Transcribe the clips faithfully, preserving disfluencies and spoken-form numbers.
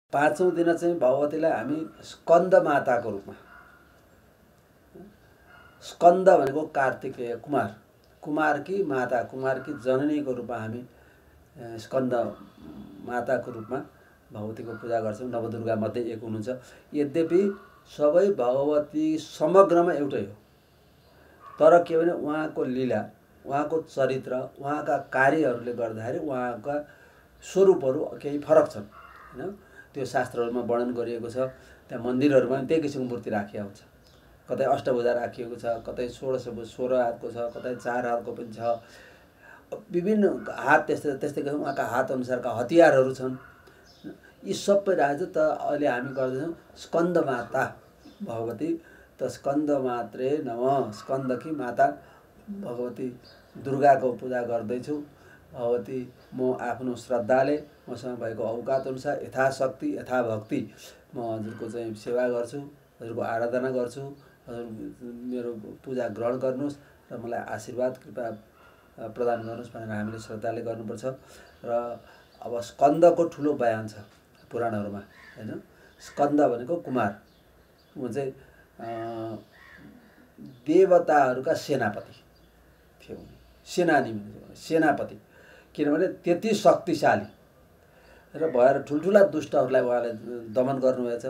पाँचौं दिन चाहिँ भगवतीलाई हामी स्कन्द माताको रूपमा, स्कन्द भनेको कार्तिकेय कुमार, कुमारकी माता, कुमारकी जननीको रूपमा हामी स्कन्द माताको रूपमा भगवतीको पूजा गर्छौँ। नवदुर्गा मध्ये एक हुनुहुन्छ। यद्यपि सबै भगवती समग्रमा एउटै हो, तर के भने उहाँको लीला, उहाँको चरित्र, उहाँका कार्यहरूले गर्दाखेरि उहाँका स्वरूपहरू केही फरक छन् हैन। त्यो शास्त्रहरूमा वर्णन गरिएको छ। त्यहाँ मन्दिरहरूमा पनि त्यही किसिमको मूर्ति राखिएको हुन्छ। कतै अष्टभुजा राखिएको छ, कतै सोह्र सोह्र हातको छ, कतै चार हातको पनि छ। विभिन्न हात त्यस्तै त्यस्तै किसिमको उहाँका हात अनुसारका हतियारहरू छन्। यी सबै राखेको छ। त अहिले हामी गर्दैछौँ स्कन्द माता भगवती। त स्कन्द मात्रे नमः, स्कन्दकी माता भगवती दुर्गाको पूजा गर्दैछु। भगवती म आफ्नो श्रद्धाले, मसँग भएको औकात अनुसार यथाशक्ति यथाभक्ति म हजुरको चाहिँ सेवा गर्छु, हजुरको आराधना गर्छु। हजुर मेरो पूजा ग्रहण गर्नुहोस् र मलाई आशीर्वाद कृपा प्रदान गर्नुहोस् भनेर हामीले श्रद्धाले गर्नुपर्छ। र अब स्कन्दको ठुलो बयान छ पुराणहरूमा हैन। स्कन्द भनेको कुमार, ऊ चाहिँ देवताहरूका सेनापति थियो। सेनानी भनेको सेनापति, किनभने त्यति शक्तिशाली र भएर ठुल्ठुला दुष्टहरूलाई उहाँले दमन गर्नुभएछ।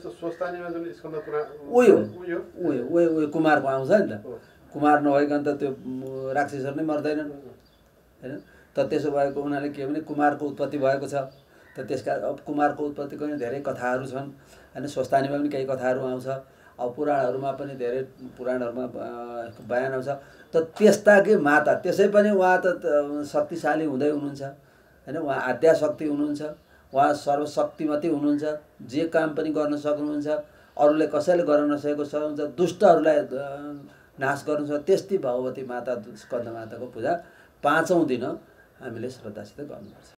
उयो उयो उयो कुमारको आउँछ नि त। कुमार नभइकन त त्यो राक्षसहरू नै मर्दैनन् हैन। त त्यसो भएको हुनाले के भने कुमारको उत्पत्ति भएको छ। त त्यसका अब कुमारको उत्पत्तिको पनि धेरै कथाहरू छन् हैन। स्वस्थानीमा पनि केही कथाहरू आउँछ। अब पुराणहरूमा पनि धेरै पुराणहरूमा बयान आउँछ। त त्यस्ताकै माता, त्यसै पनि उहाँ त शक्तिशाली हुँदै हुनुहुन्छ हैन। उहाँ आद्याशक्ति हुनुहुन्छ, उहाँ सर्वशक्तिमती हुनुहुन्छ। जे काम पनि गर्न सक्नुहुन्छ, अरूले कसैले गर्न नसकेको सक्नुहुन्छ, दुष्टहरूलाई नाश गर्नुहुन्छ। त्यस्तै भगवती माता स्कन्द माताको पूजा पाँचौं दिन हामीले श्रद्धासित गर्नुपर्छ।